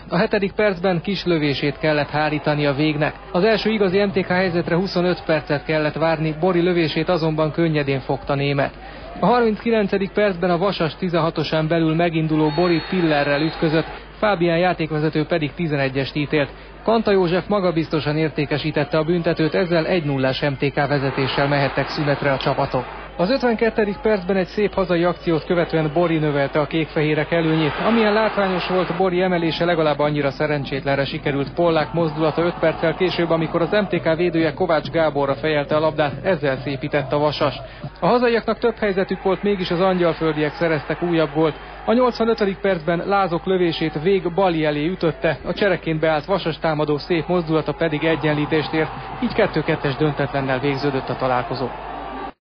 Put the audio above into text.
A 7. percben kis lövését kellett hárítani a végnek. Az első igazi MTK helyzetre 25 percet kellett várni, Bori lövését azonban könnyedén fogta német. A 39. percben a Vasas 16-osán belül meginduló Bori Pillerrel ütközött, Fábián játékvezető pedig 11-est ítélt. Kanta József magabiztosan értékesítette a büntetőt, ezzel 1-0-ás MTK vezetéssel mehettek szünetre a csapatok. Az 52. percben egy szép hazai akciót követően Bori növelte a kékfehérek előnyét. Amilyen látványos volt, Bori emelése legalább annyira szerencsétlenre sikerült Pollák mozdulata 5 perccel később, amikor az MTK védője Kovács Gáborra fejelte a labdát, ezzel szépített a Vasas. A hazaiaknak több helyzetük volt, mégis az angyalföldiek szereztek újabb gólt. A 85. percben Lázok lövését Vég Bali elé ütötte, a csereként beállt Vasas támadó szép mozdulata pedig egyenlítést ért, így 2-2-es döntetlennel végződött a találkozó.